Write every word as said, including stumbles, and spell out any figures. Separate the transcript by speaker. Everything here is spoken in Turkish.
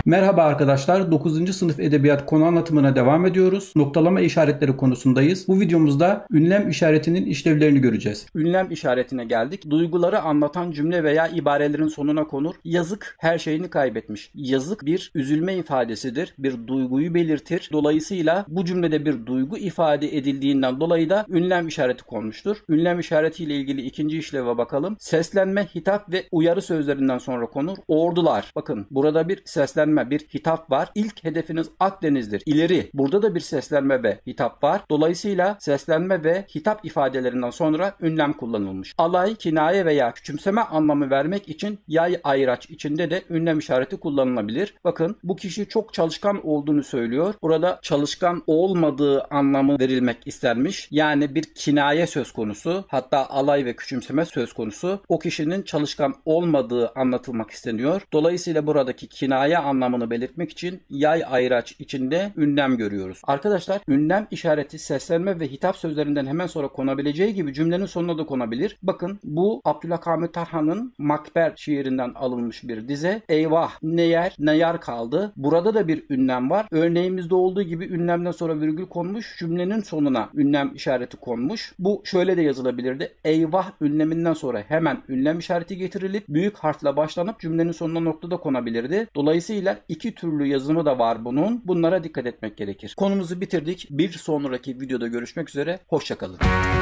Speaker 1: Merhaba arkadaşlar, dokuzuncu sınıf edebiyat konu anlatımına devam ediyoruz. Noktalama işaretleri konusundayız. Bu videomuzda ünlem işaretinin işlevlerini göreceğiz. Ünlem işaretine geldik. Duyguları anlatan cümle veya ibarelerin sonuna konur. Yazık her şeyini kaybetmiş. Yazık bir üzülme ifadesidir. Bir duyguyu belirtir. Dolayısıyla bu cümlede bir duygu ifade edildiğinden dolayı da ünlem işareti konmuştur. Ünlem işaretiyle ilgili ikinci işleve bakalım. Seslenme, hitap ve uyarı sözlerinden sonra konur. Ordular. Bakın burada bir seslenme, bir hitap var. İlk hedefiniz Akdeniz'dir. İleri. Burada da bir seslenme ve hitap var. Dolayısıyla seslenme ve hitap ifadelerinden sonra ünlem kullanılmış. Alay, kinaye veya küçümseme anlamı vermek için yay ayraç içinde de ünlem işareti kullanılabilir. Bakın bu kişi çok çalışkan olduğunu söylüyor. Burada çalışkan olmadığı anlamı verilmek istenmiş. Yani bir kinaye söz konusu. Hatta alay ve küçümseme söz konusu. O kişinin çalışkan olmadığı anlatılmak isteniyor. Dolayısıyla buradaki kinaye anlamını belirtmek için yay ayraç içinde ünlem görüyoruz. Arkadaşlar ünlem işareti seslenme ve hitap sözlerinden hemen sonra konabileceği gibi cümlenin sonuna da konabilir. Bakın bu Abdülhakamit Tarhan'ın Makber şiirinden alınmış bir dize. Eyvah ne yer ne yar kaldı. Burada da bir ünlem var. Örneğimizde olduğu gibi ünlemden sonra virgül konmuş. Cümlenin sonuna ünlem işareti konmuş. Bu şöyle de yazılabilirdi. Eyvah ünleminden sonra hemen ünlem işareti getirilip büyük harfle başlanıp cümlenin sonuna nokta da konabilirdi. Dolayısıyla iki türlü yazımı da var bunun. Bunlara dikkat etmek gerekir. Konumuzu bitirdik. Bir sonraki videoda görüşmek üzere. Hoşça kalın.